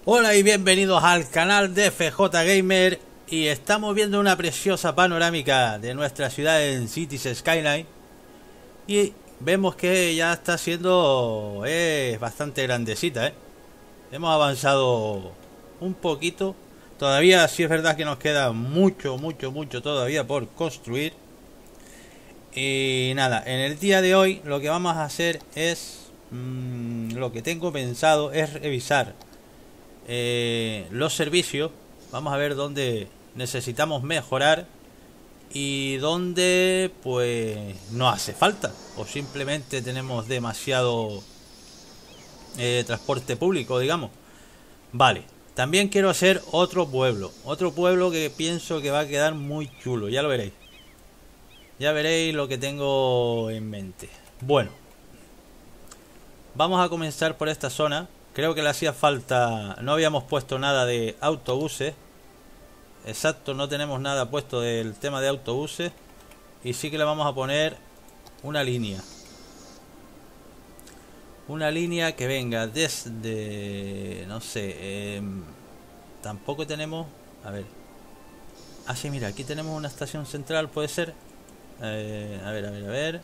Hola y bienvenidos al canal de FJ Gamer. Y estamos viendo una preciosa panorámica de nuestra ciudad en Cities Skyline. Y vemos que ya está siendo bastante grandecita. Hemos avanzado un poquito. Todavía sí es verdad que nos queda mucho todavía por construir. Y nada, en el día de hoy lo que vamos a hacer es... lo que tengo pensado es revisar los servicios. Vamos a ver dónde necesitamos mejorar y dónde pues no hace falta o simplemente tenemos demasiado transporte público, digamos. Vale, también quiero hacer otro pueblo que pienso que va a quedar muy chulo, ya lo veréis. Ya veréis lo que tengo en mente. Bueno, vamos a comenzar por esta zona. Creo que le hacía falta... No habíamos puesto nada de autobuses. Exacto, no tenemos nada puesto del tema de autobuses. Y sí que le vamos a poner una línea. Una línea que venga desde... No sé... tampoco tenemos... A ver. Ah, sí, mira, aquí tenemos una estación central, puede ser. A ver.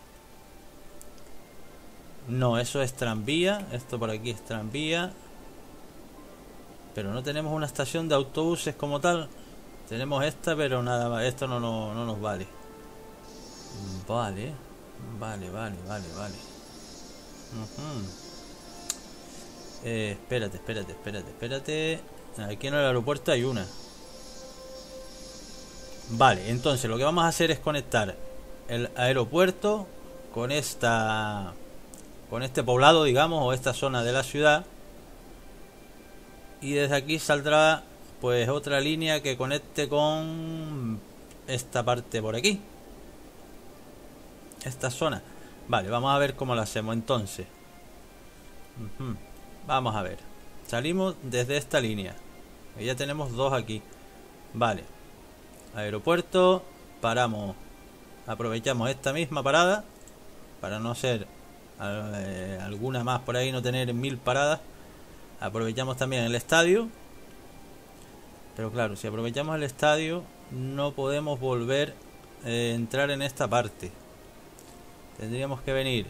No, eso es tranvía. Esto por aquí es tranvía. Pero no tenemos una estación de autobuses como tal. Tenemos esta, pero nada más. Esto no nos vale. Vale. Espérate. Aquí en el aeropuerto hay una. Vale, entonces lo que vamos a hacer es conectar el aeropuerto con esta... con este poblado, digamos, o esta zona de la ciudad. Y desde aquí saldrá pues otra línea que conecte con esta parte por aquí, esta zona. Vale, vamos a ver cómo lo hacemos entonces. Vamos a ver. Salimos desde esta línea. Ya tenemos dos aquí. Vale. Aeropuerto. Paramos. Aprovechamos esta misma parada para no ser alguna más por ahí, no tener 1000 paradas. Aprovechamos también el estadio. Pero claro, si aprovechamos el estadio no podemos volver a entrar en esta parte. Tendríamos que venir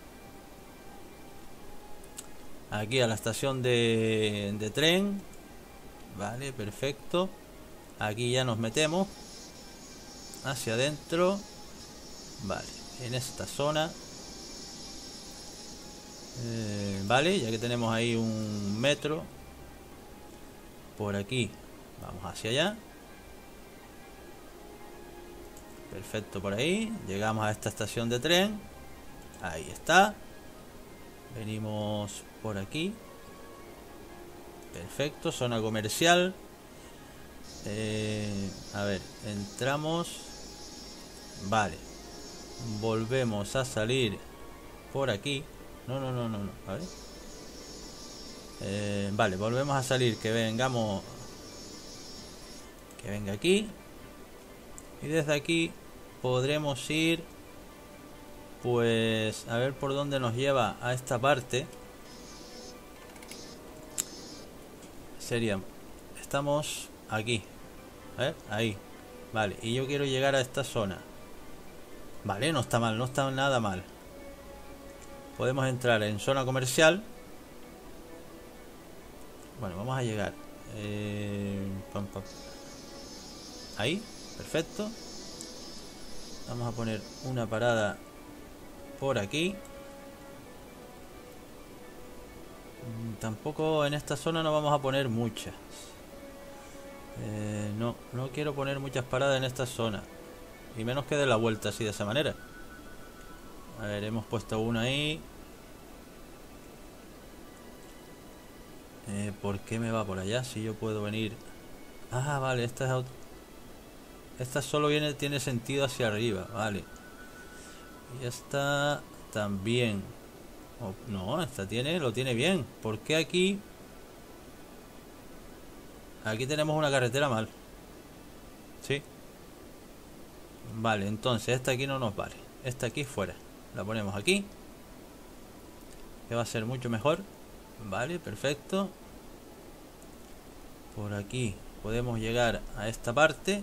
aquí a la estación de tren. Vale, perfecto. Aquí ya nos metemos hacia adentro. Vale, en esta zona. Vale, ya que tenemos ahí un metro. Por aquí vamos hacia allá. Perfecto, por ahí. Llegamos a esta estación de tren. Ahí está. Venimos por aquí. Perfecto, zona comercial. A ver, entramos. Vale. Volvemos a salir por aquí. No. A ver. Vale, volvemos a salir. Que vengamos. Que venga aquí. Y desde aquí podremos ir. Pues a ver por dónde nos lleva a esta parte. Sería... Estamos aquí. A ver, ahí. Vale, y yo quiero llegar a esta zona. Vale, no está mal, no está nada mal. Podemos entrar en zona comercial. Bueno, vamos a llegar. Ahí, perfecto. Vamos a poner una parada por aquí. Tampoco en esta zona no vamos a poner muchas. No quiero poner muchas paradas en esta zona. Y menos que de la vuelta así de esa manera. A ver, hemos puesto una ahí. ¿Por qué me va por allá? Si yo puedo venir... Ah, vale, esta solo tiene sentido hacia arriba, vale. Y esta también. No, esta lo tiene bien. ¿Por qué aquí? Aquí tenemos una carretera mal. Sí. Vale, entonces esta aquí no nos vale. Esta aquí fuera. La ponemos aquí. Que va a ser mucho mejor. Vale, perfecto. Por aquí podemos llegar a esta parte.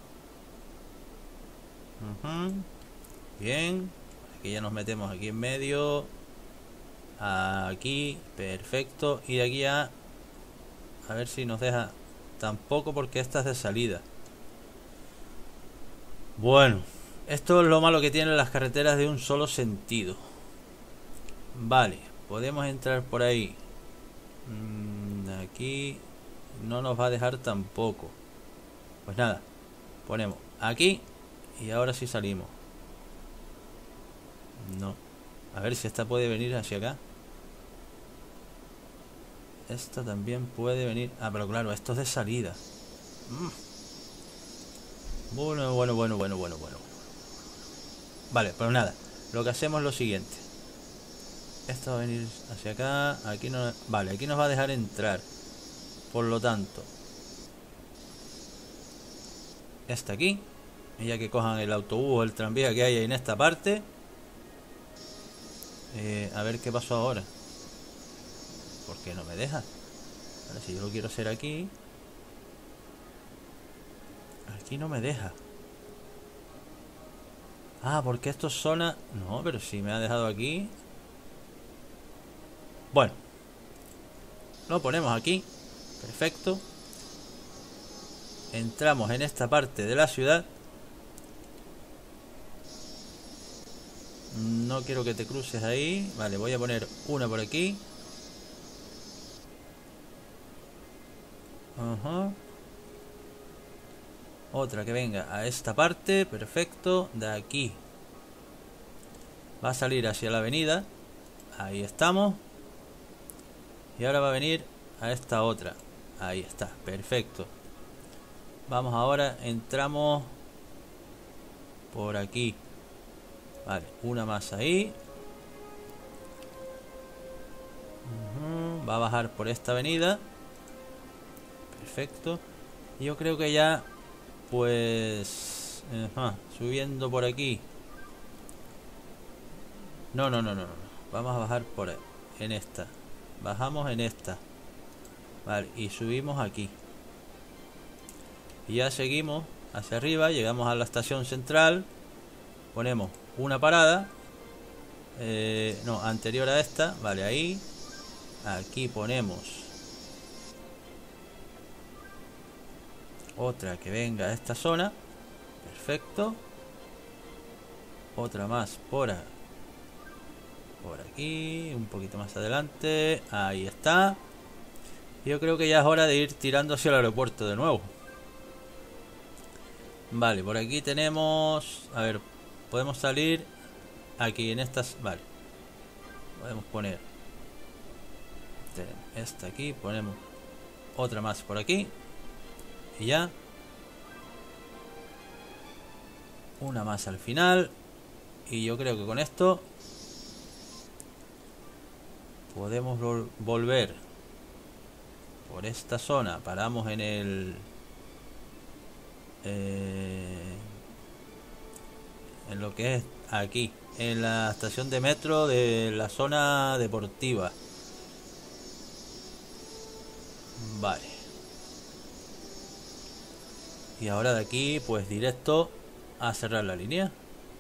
Bien. Aquí ya nos metemos aquí en medio. Aquí, perfecto. Y de aquí a ver si nos deja. Tampoco, porque esta es de salida. Bueno, esto es lo malo que tienen las carreteras de un solo sentido. Vale, podemos entrar por ahí. Aquí no nos va a dejar tampoco. Pues nada, ponemos aquí y ahora sí salimos. No. A ver si esta puede venir hacia acá. Esta también puede venir. Ah, pero claro, esto es de salida. Bueno. Vale, pero nada. Lo que hacemos es lo siguiente. Esto va a venir hacia acá. Aquí no. Vale, aquí nos va a dejar entrar. Por lo tanto, esta aquí. Y ya que cojan el autobús o el tranvía que hay en esta parte. A ver qué pasó ahora. ¿Por qué no me deja? Ahora, si yo lo quiero hacer aquí. Aquí no me deja. Ah, porque esto es zona. No, pero si me ha dejado aquí. Bueno, lo ponemos aquí. Perfecto. Entramos en esta parte de la ciudad. No quiero que te cruces ahí. Vale, voy a poner una por aquí. Ajá. Otra que venga a esta parte. Perfecto. De aquí va a salir hacia la avenida. Ahí estamos. Y ahora va a venir a esta otra. Ahí está, perfecto. Vamos ahora, entramos por aquí. Vale, una más ahí. Va a bajar por esta avenida. Perfecto. Yo creo que ya, pues... subiendo por aquí. No. Vamos a bajar por en esta. Bajamos en esta. Vale, y subimos aquí. Y ya seguimos hacia arriba. Llegamos a la estación central. Ponemos una parada. No, anterior a esta. Vale, ahí. Aquí ponemos otra que venga a esta zona. Perfecto. Otra más por aquí, un poquito más adelante. Ahí está. Yo creo que ya es hora de ir tirando hacia el aeropuerto de nuevo. Vale, por aquí tenemos... A ver, podemos salir aquí en estas... Vale, podemos poner esta aquí, ponemos otra más por aquí. Y ya. Una más al final. Y yo creo que con esto podemos volver por esta zona. Paramos en el... en lo que es aquí, en la estación de metro de la zona deportiva. Vale. Y ahora de aquí, pues directo a cerrar la línea.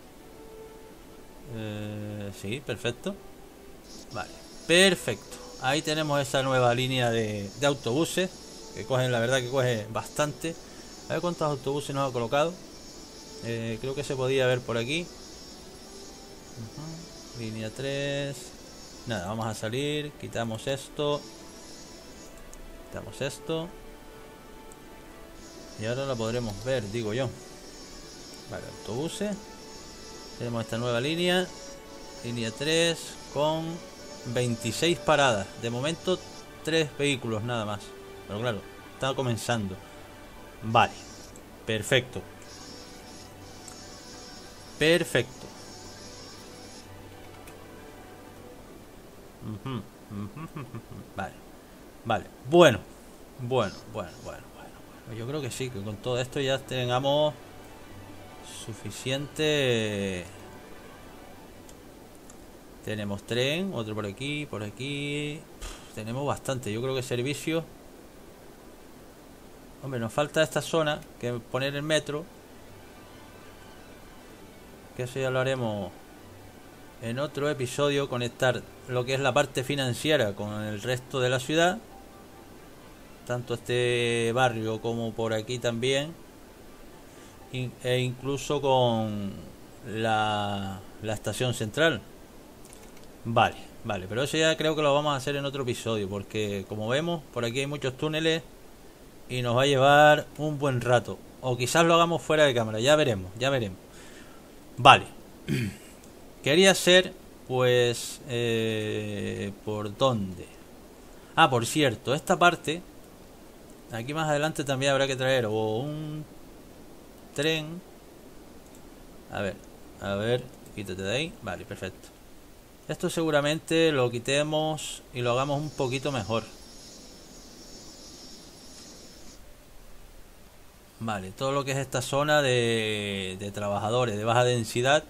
Sí, perfecto. Vale, perfecto. Ahí tenemos esa nueva línea de autobuses que cogen, la verdad que coge bastante. A ver cuántos autobuses nos ha colocado. Creo que se podía ver por aquí. Línea 3. Nada, vamos a salir. Quitamos esto. Quitamos esto. Y ahora la podremos ver, digo yo. Vale, autobuses. Tenemos esta nueva línea. Línea 3 con 26 paradas. De momento 3 vehículos nada más. Pero claro, está comenzando. Vale, perfecto. Perfecto. Vale. Vale. Bueno. Yo creo que sí, que con todo esto ya tengamos suficiente. Tenemos tren, otro por aquí, por aquí. Tenemos bastante. Yo creo que servicio Hombre, nos falta esta zona que poner el metro, que eso ya lo haremos en otro episodio, conectar lo que es la parte financiera con el resto de la ciudad, tanto este barrio como por aquí también, e incluso con la estación central. Vale, vale, pero eso ya creo que lo vamos a hacer en otro episodio, porque como vemos, por aquí hay muchos túneles y nos va a llevar un buen rato. O quizás lo hagamos fuera de cámara, ya veremos, ya veremos. Vale. Quería hacer, pues, ¿por dónde? Ah, por cierto, esta parte, aquí más adelante también habrá que traer o un tren. A ver, quítate de ahí. Vale, perfecto. Esto seguramente lo quitemos y lo hagamos un poquito mejor. Vale, todo lo que es esta zona de trabajadores de baja densidad,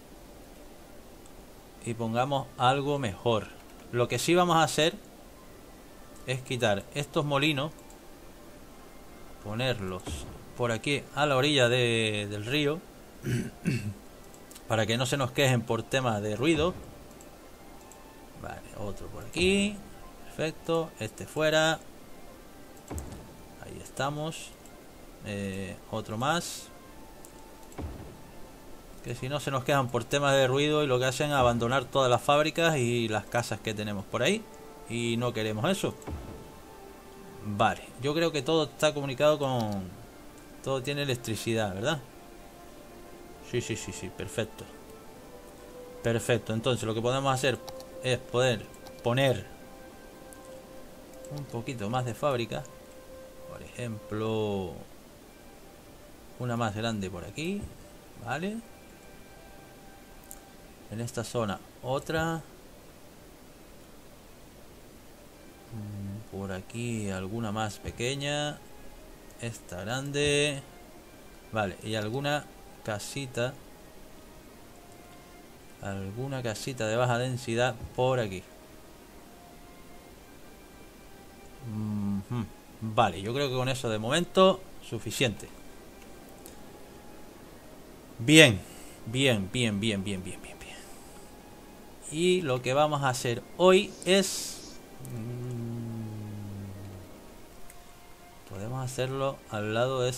y pongamos algo mejor. Lo que sí vamos a hacer es quitar estos molinos, ponerlos por aquí a la orilla del río, para que no se nos quejen por temas de ruido. Vale, otro por aquí. Perfecto, este fuera. Ahí estamos. Otro más, que si no se nos quedan por temas de ruido y lo que hacen es abandonar todas las fábricas y las casas que tenemos por ahí, y no queremos eso. Vale, yo creo que todo está comunicado con... todo tiene electricidad, ¿verdad? Sí, perfecto. Perfecto, entonces lo que podemos hacer es poder poner un poquito más de fábrica. Por ejemplo, una más grande por aquí, ¿vale? En esta zona otra. Por aquí alguna más pequeña. Esta grande. Vale, y alguna casita. Alguna casita de baja densidad por aquí. Vale, yo creo que con eso de momento suficiente. Bien. Y lo que vamos a hacer hoy es... podemos hacerlo al lado de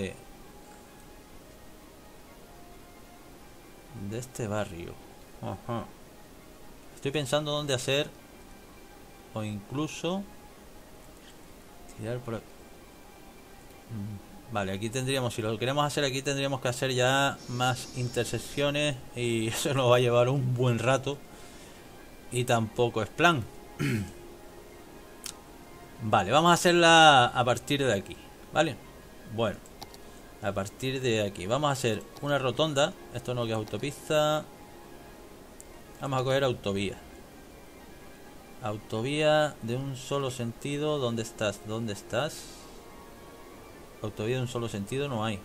este barrio. Ajá. Estoy pensando dónde hacer, o incluso tirar por... Vale, aquí tendríamos, si lo queremos hacer aquí, tendríamos que hacer ya más intersecciones, y eso nos va a llevar un buen rato y tampoco es plan. Vale, vamos a hacerla a partir de aquí, ¿vale? Bueno, a partir de aquí vamos a hacer una rotonda. Esto no, que es autopista. Vamos a coger autovía. Autovía de un solo sentido. ¿Dónde estás? ¿Dónde estás? Autovía de un solo sentido no hay.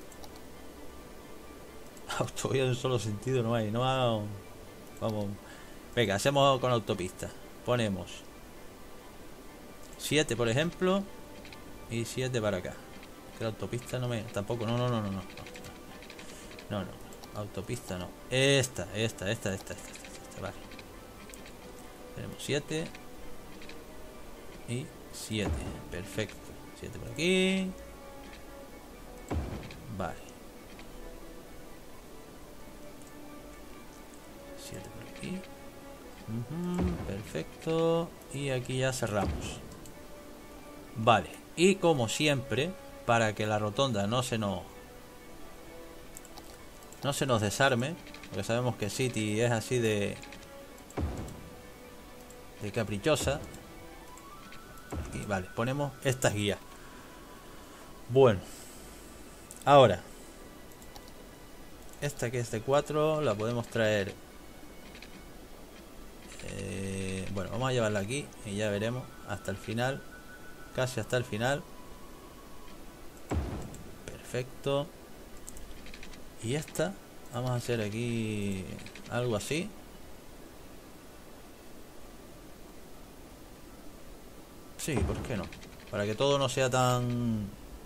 Autovía de un solo sentido no hay. No, vamos. Venga, hacemos con autopista. Ponemos 7, por ejemplo, y 7 para acá. Que la autopista no me... tampoco, no. No, autopista no. Esta, vale. Tenemos 7 y 7. Perfecto. 7 por aquí. Vale. 7 por aquí. Perfecto. Y aquí ya cerramos. Vale. Y como siempre, para que la rotonda no se nos desarme, porque sabemos que City es así de caprichosa. Aquí, vale, ponemos estas guías. Bueno, ahora esta que es de 4 la podemos traer. Bueno, vamos a llevarla aquí y ya veremos hasta el final, casi hasta el final. Perfecto. Y esta vamos a hacer aquí algo así. Sí, ¿por qué no? Para que todo no sea tan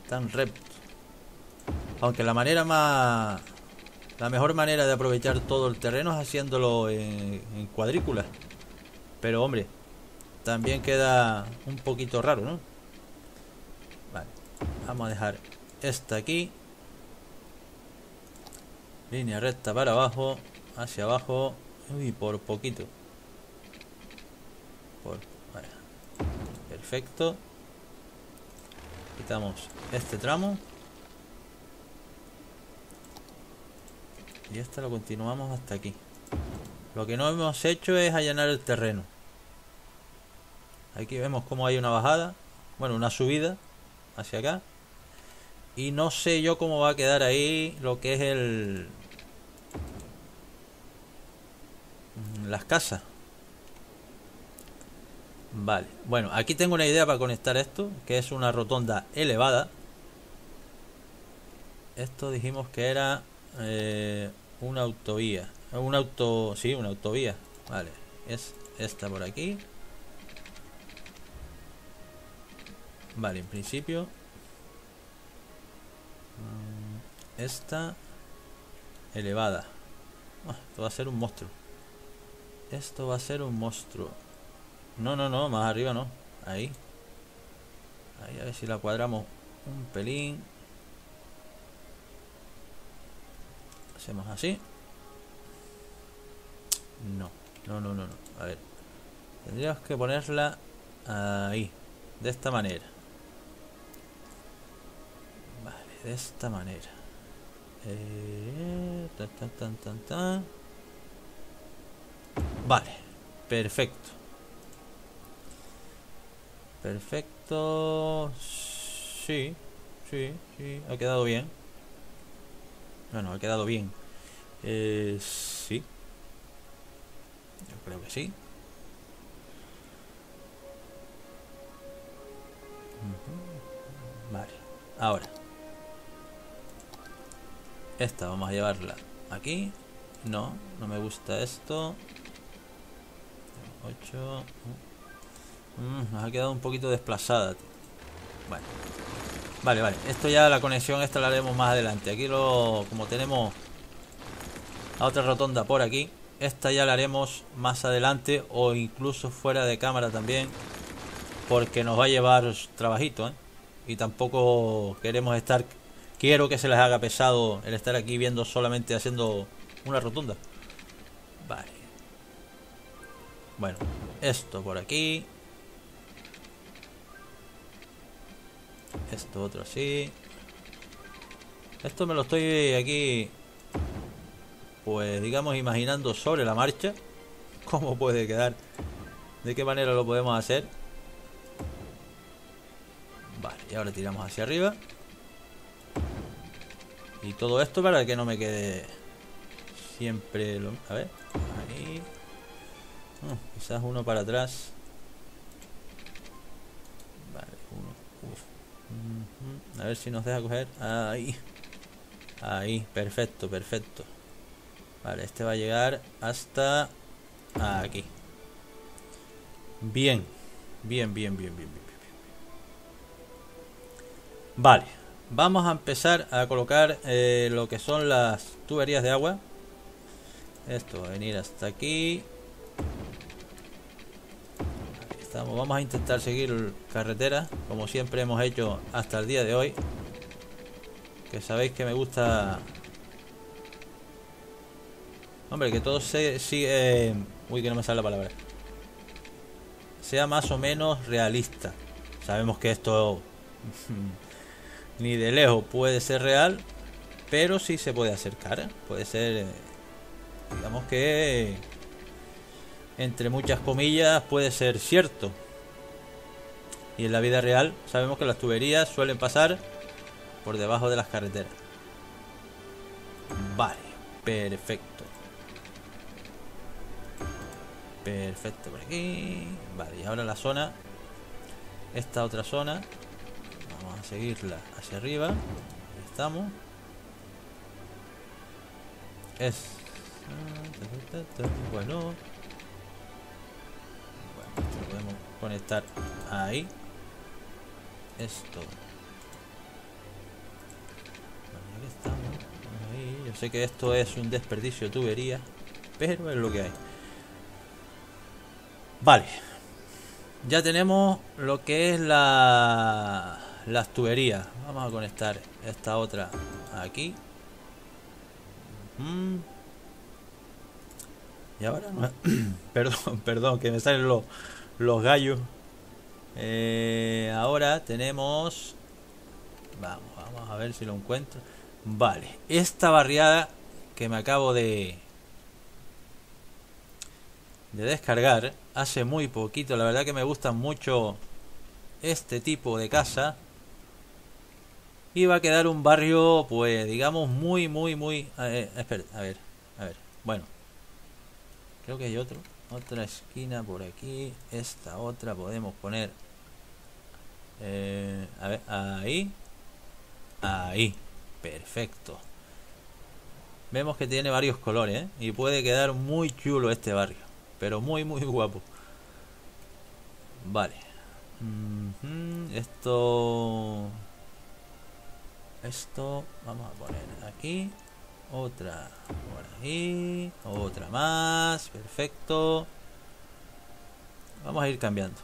Están rectos. Aunque la mejor manera de aprovechar todo el terreno es haciéndolo en cuadrículas. Pero hombre, también queda un poquito raro, ¿no? Vale, vamos a dejar esta aquí. Línea recta para abajo, hacia abajo. Uy, por poquito. Vale. Perfecto. Quitamos este tramo. Y esta lo continuamos hasta aquí. Lo que no hemos hecho es allanar el terreno. Aquí vemos cómo hay una bajada. Bueno, una subida hacia acá. Y no sé yo cómo va a quedar ahí lo que es las casas. Vale, bueno, aquí tengo una idea para conectar esto, que es una rotonda elevada. Esto dijimos que era una autovía. Sí, una autovía. Vale, es esta por aquí. Vale, en principio esta elevada. Esto va a ser un monstruo. Esto va a ser un monstruo. No, más arriba no. Ahí. Ahí, a ver si la cuadramos un pelín. Hacemos así. No. A ver. Tendríamos que ponerla ahí. De esta manera. Vale, de esta manera. Vale, perfecto. Perfecto. Sí, ha quedado bien. Bueno, ha quedado bien. Sí. Yo creo que sí. Vale, ahora esta vamos a llevarla aquí. No me gusta esto. 8. Nos ha quedado un poquito desplazada, tío. Bueno. Vale. Esto ya, la conexión esta la haremos más adelante. Aquí como tenemos la otra rotonda por aquí, esta ya la haremos más adelante o incluso fuera de cámara también, porque nos va a llevar trabajito, ¿eh? Y tampoco quiero que se les haga pesado el estar aquí viendo solamente haciendo una rotonda. Vale. Bueno, esto por aquí. Esto otro así. Esto me lo estoy aquí, pues digamos, imaginando sobre la marcha. ¿Cómo puede quedar? ¿De qué manera lo podemos hacer? Vale, y ahora tiramos hacia arriba. Y todo esto para que no me quede siempre lo... A ver, ahí. Quizás uno para atrás. Vale, uno. A ver si nos deja coger. Ahí, perfecto. Vale, este va a llegar hasta aquí. Bien. Vale, vamos a empezar a colocar lo que son las tuberías de agua. Esto va a venir hasta aquí. Aquí estamos. Vamos a intentar seguir carretera, como siempre hemos hecho hasta el día de hoy. Que sabéis que me gusta... Hombre, que todo sigue... Uy, que no me sale la palabra. Sea más o menos realista. Sabemos que esto ni de lejos puede ser real, pero sí se puede acercar. Puede ser, digamos que, entre muchas comillas, puede ser cierto. Y en la vida real sabemos que las tuberías suelen pasar por debajo de las carreteras. Vale, perfecto por aquí. Vale, y ahora la zona, esta otra zona, vamos a seguirla hacia arriba. Ahí estamos. Bueno, esto lo podemos conectar ahí. Esto Yo sé que esto es un desperdicio de tubería, pero es lo que hay. Vale. Ya tenemos lo que es las tuberías. Vamos a conectar esta otra aquí. Y ahora no. Perdón, que me salen los gallos. Ahora tenemos. Vamos a ver si lo encuentro. Vale, esta barriada que me acabo de descargar hace muy poquito. La verdad que me gusta mucho este tipo de casa. Y va a quedar un barrio, pues digamos, muy... espera, a ver. Bueno, creo que hay otra esquina por aquí. Esta otra podemos poner... a ver, ahí. Perfecto. Vemos que tiene varios colores, ¿eh? Y puede quedar muy chulo este barrio. Pero muy guapo. Vale. Esto vamos a poner aquí. Otra por ahí. Otra más. Perfecto. Vamos a ir cambiando.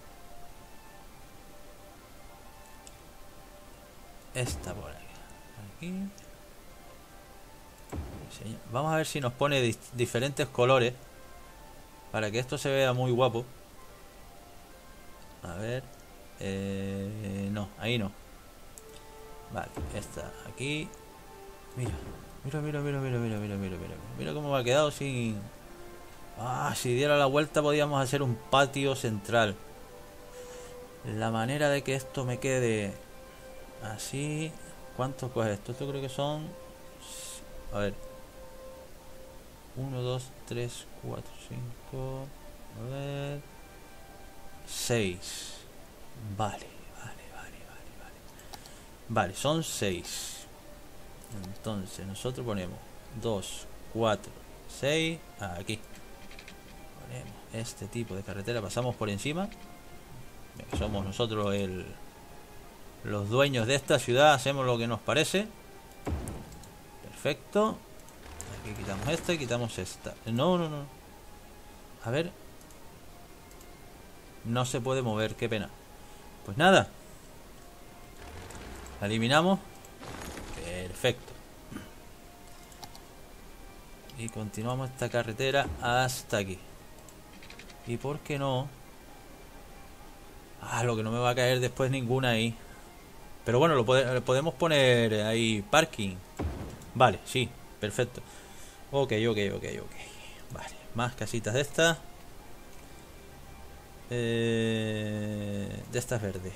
Esta por aquí. Vamos a ver si nos pone diferentes colores para que esto se vea muy guapo. A ver. No, ahí no. Vale, esta aquí. Mira cómo me ha quedado sin... si diera la vuelta podíamos hacer un patio central. La manera de que esto me quede así... ¿Cuánto coge esto? Esto creo que son... A ver. 1, 2, 3, 4, 5... A ver... 6. Vale. Vale, son 6. Entonces nosotros ponemos 2, 4, 6. Aquí ponemos este tipo de carretera. Pasamos por encima. Somos nosotros los dueños de esta ciudad. Hacemos lo que nos parece. Perfecto. Aquí quitamos esta y quitamos esta. No. A ver. No se puede mover, qué pena. Pues nada. La eliminamos. Perfecto. Y continuamos esta carretera hasta aquí. ¿Y por qué no? Lo que no me va a caer después ninguna ahí. Pero bueno, lo podemos poner ahí parking. Vale, sí, perfecto. Ok. Vale, más casitas de estas. De estas verdes.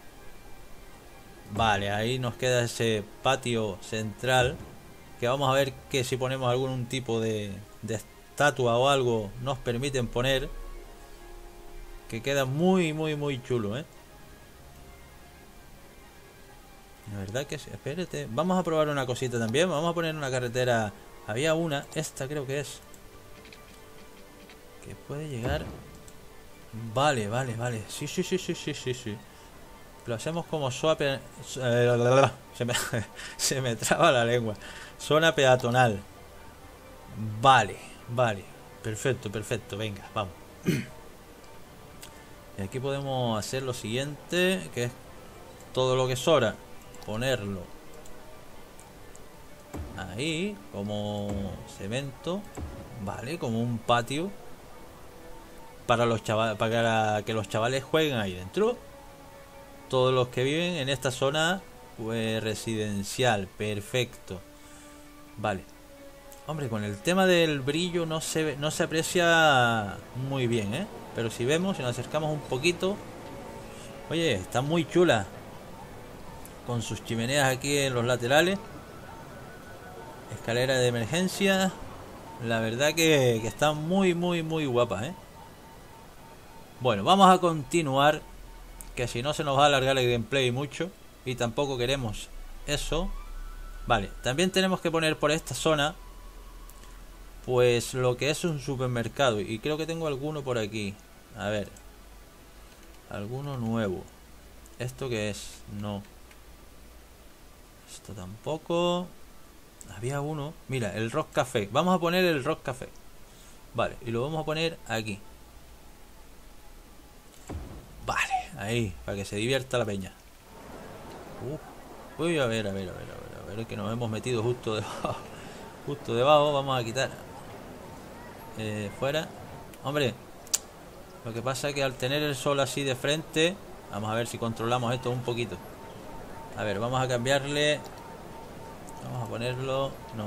Vale, ahí nos queda ese patio central. Que vamos a ver que si ponemos algún tipo de estatua o algo nos permiten poner. Que queda muy chulo, ¿eh? La verdad que sí. Espérate, vamos a probar una cosita también. Vamos a poner una carretera. Había una, esta creo que es, que puede llegar. Vale. Sí. Lo hacemos como swap. Se me traba la lengua. Zona peatonal. Vale. Perfecto. Venga, vamos. Y aquí podemos hacer lo siguiente, que es todo lo que sobra, ponerlo ahí como cemento, vale, como un patio para los chavales, para que los chavales jueguen ahí dentro. Todos los que viven en esta zona, pues residencial, perfecto. Vale. Hombre, con el tema del brillo no se aprecia muy bien, ¿eh? Pero si nos acercamos un poquito. Oye, está muy chula. Con sus chimeneas aquí en los laterales. Escalera de emergencia. La verdad que está muy guapa, ¿eh? Bueno, vamos a continuar. Que si no se nos va a alargar el gameplay mucho. Y tampoco queremos eso. Vale, también tenemos que poner por esta zona, pues lo que es un supermercado. Y creo que tengo alguno por aquí. A ver. Alguno nuevo. ¿Esto qué es? No. Esto tampoco. Había uno. Mira, el Rock Café. Vamos a poner el Rock Café. Vale, y lo vamos a poner aquí. Vale, ahí, para que se divierta la peña. Uy, a ver, que nos hemos metido justo debajo. Justo debajo, vamos a quitar. Fuera. Hombre, lo que pasa es que al tener el sol así de frente, vamos a ver si controlamos esto un poquito. A ver, vamos a cambiarle. Vamos a ponerlo. No.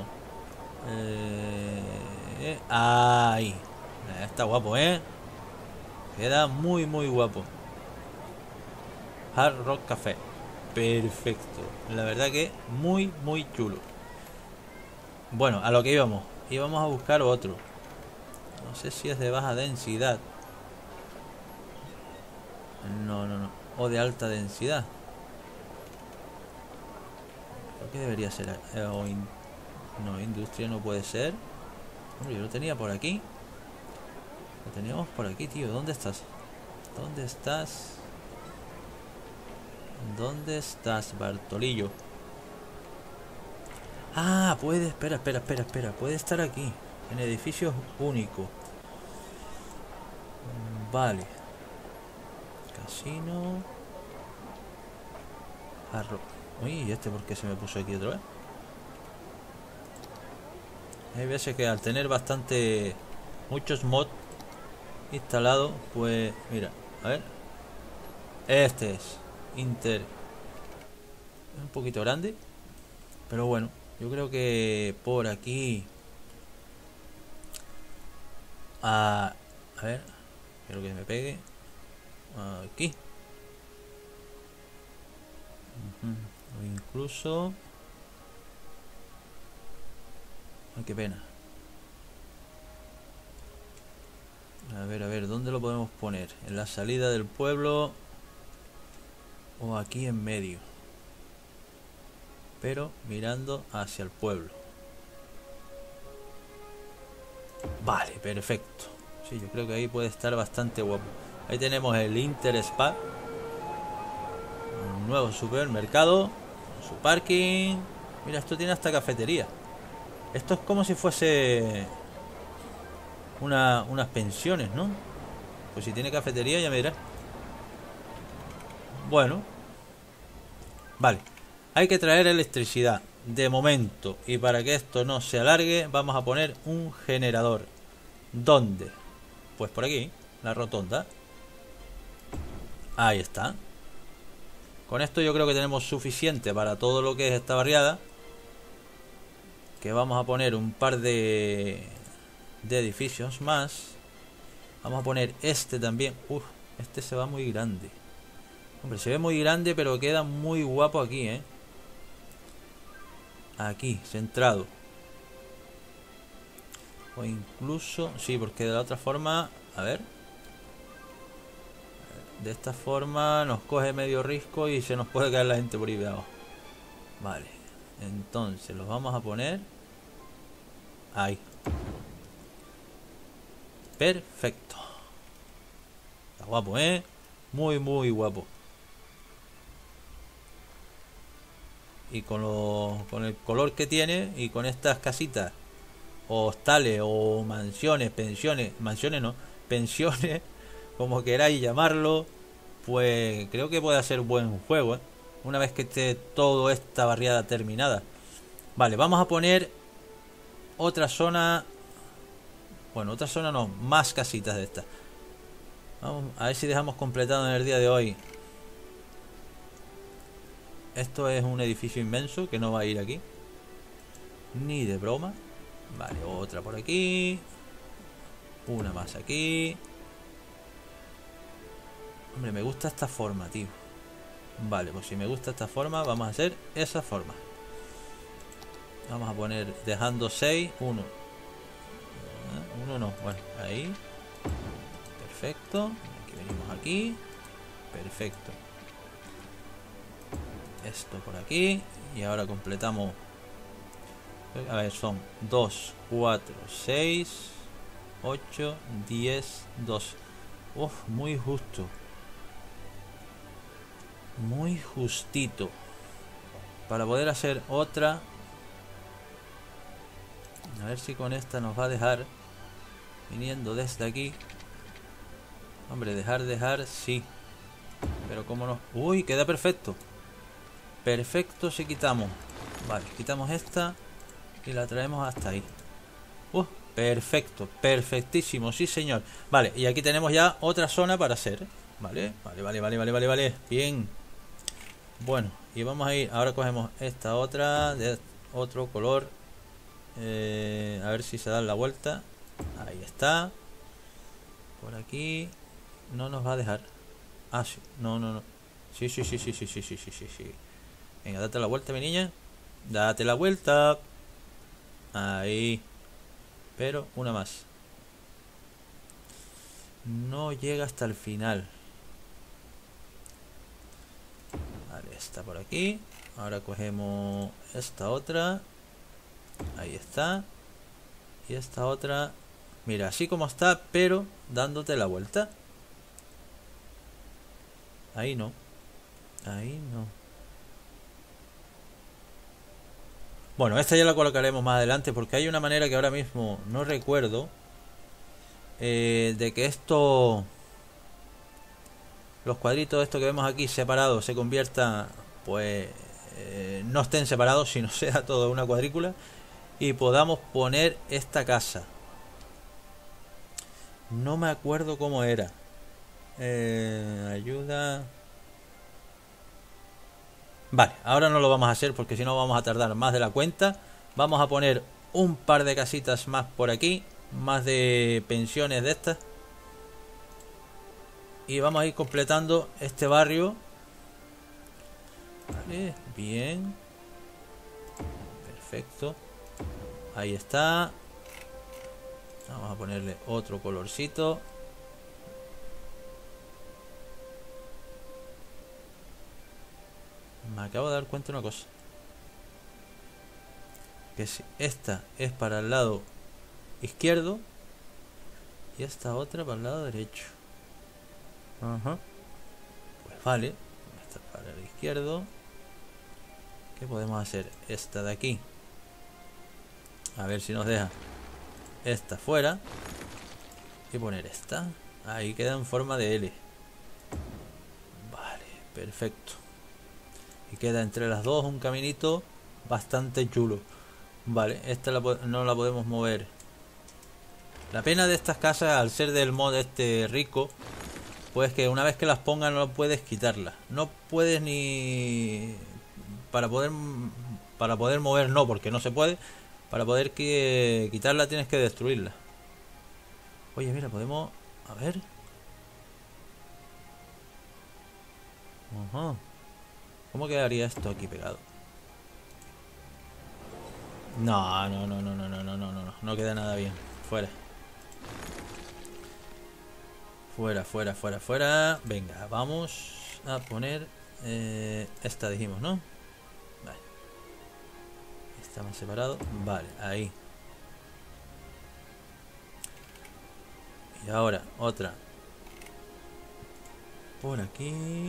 Ahí. Está guapo, ¿eh? Queda muy, muy guapo. Hard Rock Café. Perfecto. La verdad que muy, muy chulo. Bueno, a lo que íbamos. Íbamos a buscar otro. No sé si es de baja densidad. No. O de alta densidad. Creo que debería ser. No, industria no puede ser. Hombre, yo lo tenía por aquí. Lo teníamos por aquí, tío. ¿Dónde estás? ¿Dónde estás? ¿Dónde estás, Bartolillo? Ah, puede. Espera. Puede estar aquí. En edificios únicos. Vale. Casino. Arro. Uy, ¿y este por qué se me puso aquí otra vez? Hay veces que al tener muchos mods instalados, pues mira, a ver. Este es Inter. Es un poquito grande, pero bueno, yo creo que por aquí. A ver, quiero que me pegue. Aquí. O incluso. Ay, qué pena. A ver, ¿dónde lo podemos poner? ¿En la salida del pueblo? ¿O aquí en medio? Pero mirando hacia el pueblo. Vale, perfecto. Sí, yo creo que ahí puede estar bastante guapo. Ahí tenemos el Inter Spa. Un nuevo supermercado. Su parking. Mira, esto tiene hasta cafetería. Esto es como si fuese unas pensiones, ¿no? Pues si tiene cafetería ya me dirás. Bueno. Vale. Hay que traer electricidad. De momento. Y para que esto no se alargue, vamos a poner un generador. ¿Dónde? Pues por aquí. La rotonda. Ahí está. Con esto yo creo que tenemos suficiente para todo lo que es esta barriada. Que vamos a poner un par de edificios más. Vamos a poner este también. Este se va muy grande. Hombre, se ve muy grande, pero queda muy guapo aquí, ¿eh? Aquí, centrado. O incluso... Sí, porque de la otra forma... A ver. De esta forma nos coge medio risco y se nos puede caer la gente por ahí abajo. Vale. Entonces los vamos a poner... Ahí. Perfecto. Está guapo, ¿eh? Muy, muy guapo. Y con el color que tiene y con estas casitas o hostales o mansiones, pensiones, mansiones no, pensiones, como queráis llamarlo, pues creo que puede ser buen juego, ¿eh? Una vez que esté toda esta barriada terminada. Vale, vamos a poner otra zona. Bueno, otra zona no, más casitas de estas. Vamos a ver si dejamos completado en el día de hoy. Esto es un edificio inmenso que no va a ir aquí. Ni de broma. Vale, otra por aquí. Una más aquí. Hombre, me gusta esta forma, tío. Vale, pues si me gusta esta forma, vamos a hacer esa forma. Vamos a poner dejando 6, 1. 1 no, bueno, ahí. Perfecto. Aquí venimos aquí. Perfecto. Esto por aquí. Y ahora completamos. A ver, son 2, 4, 6, 8, 10, 12. Uf, muy justo. Muy justito. Para poder hacer otra. A ver si con esta nos va a dejar. Viniendo desde aquí. Hombre, dejar, sí. Pero cómo no. Uy, queda perfecto. Perfecto si quitamos. Vale, quitamos esta y la traemos hasta ahí. Perfecto, perfectísimo, sí señor. Vale, y aquí tenemos ya otra zona para hacer. Vale, vale. Bien. Bueno, y vamos a ir. Ahora cogemos esta otra de otro color. A ver si se da la vuelta. Ahí está. Por aquí. No nos va a dejar. Ah, sí. No. Sí. Venga, date la vuelta, mi niña. Date la vuelta. Ahí. Pero una más. No llega hasta el final. Vale, está por aquí. Ahora cogemos esta otra. Ahí está. Y esta otra. Mira, así como está, pero dándote la vuelta. Ahí no. Ahí no. Bueno, esta ya la colocaremos más adelante porque hay una manera que ahora mismo no recuerdo, de que esto, los cuadritos estos que vemos aquí separados se conviertan, pues no estén separados, sino sea todo una cuadrícula y podamos poner esta casa. No me acuerdo cómo era. Ayuda. Vale, ahora no lo vamos a hacer porque si no vamos a tardar más de la cuenta. Vamos a poner un par de casitas más por aquí, más de pensiones de estas, y vamos a ir completando este barrio. Vale, bien. Perfecto. Ahí está. Vamos a ponerle otro colorcito. Me acabo de dar cuenta de una cosa. Que si esta es para el lado izquierdo y esta otra para el lado derecho. Ajá. Pues vale. Esta para el izquierdo. ¿Qué podemos hacer? Esta de aquí. A ver si nos deja. Esta fuera. Y poner esta. Ahí queda en forma de L. Vale, perfecto. Y queda entre las dos un caminito bastante chulo. Vale, esta no la podemos mover. La pena de estas casas, al ser del mod este rico, pues que una vez que las pongas no puedes quitarlas. No puedes ni... Para poder mover no, porque no se puede. Para poder quitarla tienes que destruirla. Oye, mira, podemos... A ver. Ajá. ¿Cómo quedaría esto aquí pegado? No. No queda nada bien. Fuera. Fuera. Venga, vamos a poner... esta dijimos, ¿no? Vale. Estamos separados. Vale, ahí. Y ahora, otra. Por aquí.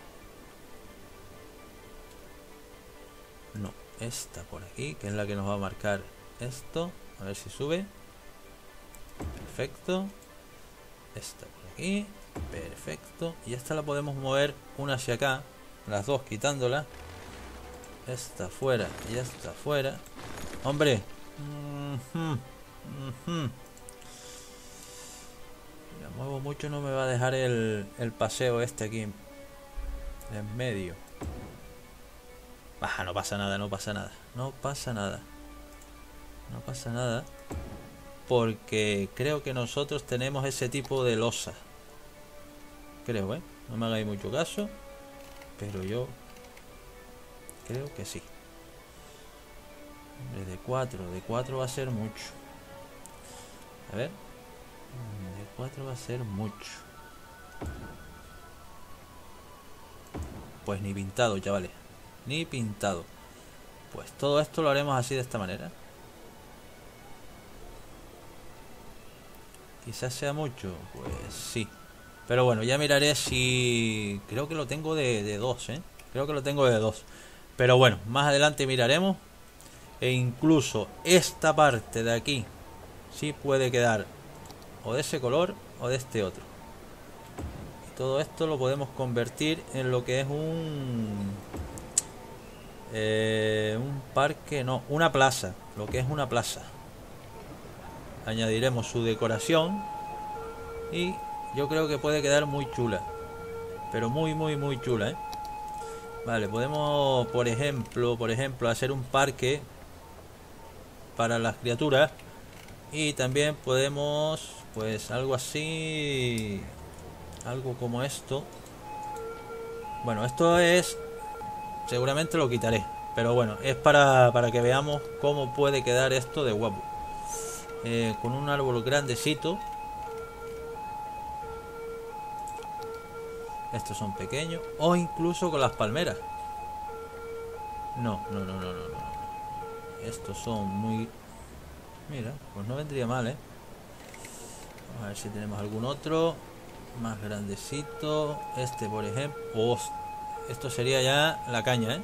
No, esta por aquí, que es la que nos va a marcar esto. A ver si sube. Perfecto. Esta por aquí. Perfecto. Y esta la podemos mover una hacia acá. Las dos quitándola. Esta fuera y esta fuera. ¡Hombre! Si la muevo mucho no me va a dejar el paseo este aquí en medio. No pasa nada. Porque creo que nosotros tenemos ese tipo de losa. Creo, no me hagáis mucho caso, pero yo creo que sí. Hombre, de 4 va a ser mucho. A ver. De 4 va a ser mucho. Pues ni pintado, chavales. Ni pintado. Pues todo esto lo haremos así, de esta manera. Quizás sea mucho. Pues sí. Pero bueno, ya miraré si... Creo que lo tengo de 2, Creo que lo tengo de 2. Pero bueno, más adelante miraremos. E incluso esta parte de aquí sí puede quedar o de ese color o de este otro. Y todo esto lo podemos convertir en lo que es un parque, no, una plaza, lo que es una plaza. Añadiremos su decoración y yo creo que puede quedar muy chula, pero muy chula, ¿eh? Vale, podemos por ejemplo hacer un parque para las criaturas y también podemos pues algo así, algo como esto. Bueno, esto es, seguramente lo quitaré, pero bueno, es para que veamos cómo puede quedar esto de guapo. Con un árbol grandecito. Estos son pequeños. O incluso con las palmeras. No. Estos son muy... Mira, pues no vendría mal, ¿eh? Vamos a ver si tenemos algún otro más grandecito. Este, por ejemplo. Oh, esto sería ya la caña, ¿eh?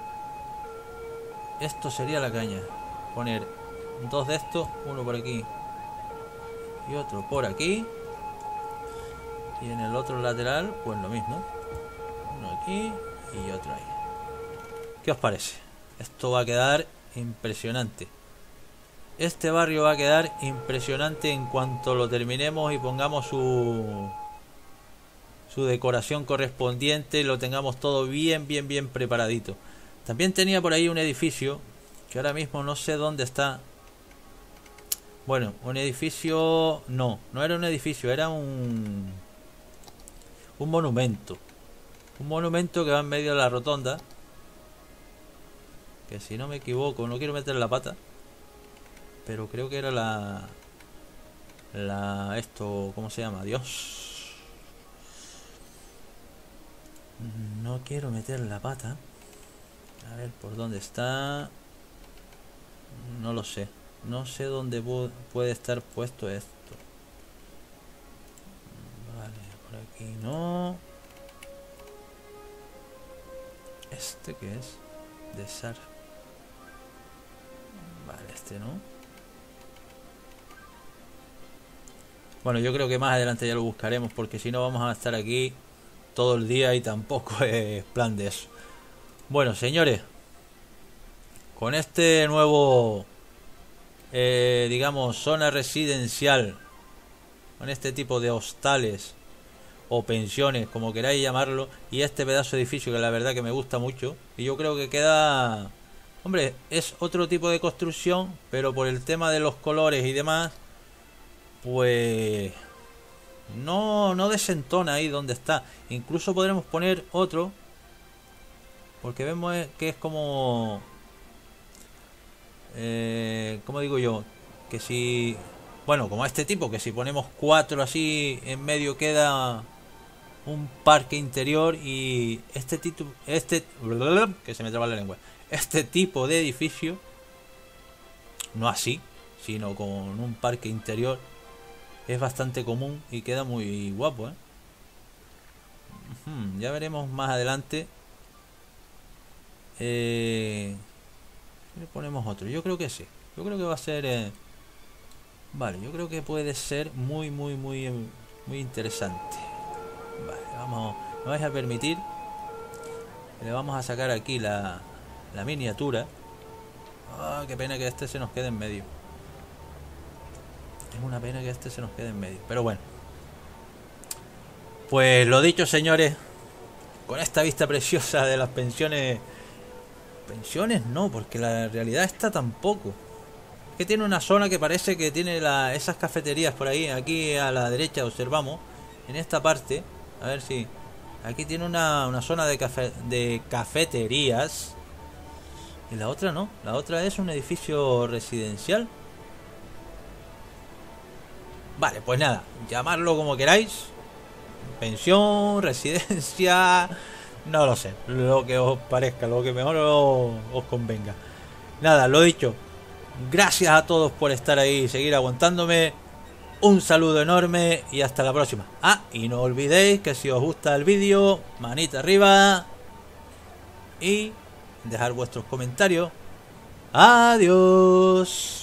Esto sería la caña. Poner dos de estos, uno por aquí y otro por aquí. Y en el otro lateral, pues lo mismo. Uno aquí y otro ahí. ¿Qué os parece? Esto va a quedar impresionante. Este barrio va a quedar impresionante en cuanto lo terminemos y pongamos su decoración correspondiente y lo tengamos todo bien preparadito. También tenía por ahí un edificio que ahora mismo no sé dónde está. Bueno, un edificio... No era un edificio, era un monumento. Un monumento que va en medio de la rotonda. Que si no me equivoco, no quiero meter la pata, pero creo que era esto, ¿cómo se llama? Dios. No quiero meter la pata. A ver por dónde está. No lo sé. No sé dónde puede estar puesto esto. Vale, por aquí no. ¿Este qué es? Desar. Vale, este no. Bueno, yo creo que más adelante ya lo buscaremos, porque si no vamos a estar aquí todo el día y tampoco es plan de eso. Bueno, señores, con este nuevo digamos zona residencial, con este tipo de hostales o pensiones, como queráis llamarlo, y este pedazo de edificio que la verdad que me gusta mucho, y yo creo que queda... Hombre, es otro tipo de construcción, pero por el tema de los colores y demás, pues no desentona ahí donde está. Incluso podremos poner otro, porque vemos que es como... ¿cómo digo yo? Que si... Bueno, como este tipo, que si ponemos 4 así, en medio queda un parque interior, y que se me traba la lengua. Este tipo de edificio, no así, sino con un parque interior, es bastante común y queda muy guapo, ¿eh? Ya veremos más adelante. Le ponemos otro. Yo creo que sí. Yo creo que va a ser... Vale, yo creo que puede ser muy interesante. Vale, vamos. Me vais a permitir. Le vamos a sacar aquí la miniatura. Ah, qué pena que este se nos quede en medio. Es una pena que este se nos quede en medio. Pero bueno. Pues lo dicho, señores. Con esta vista preciosa de las pensiones. Pensiones no, porque la realidad está tampoco. Que tiene una zona que parece que tiene esas cafeterías por ahí. Aquí a la derecha observamos. En esta parte. A ver si... Aquí tiene una zona de cafeterías. Y la otra no. La otra es un edificio residencial. Vale, pues nada. Llamarlo como queráis. Pensión, residencia... No lo sé. Lo que os parezca. Lo que mejor os convenga. Nada, lo dicho. Gracias a todos por estar ahí y seguir aguantándome. Un saludo enorme y hasta la próxima. Ah, y no olvidéis que si os gusta el vídeo, manita arriba y dejar vuestros comentarios. Adiós.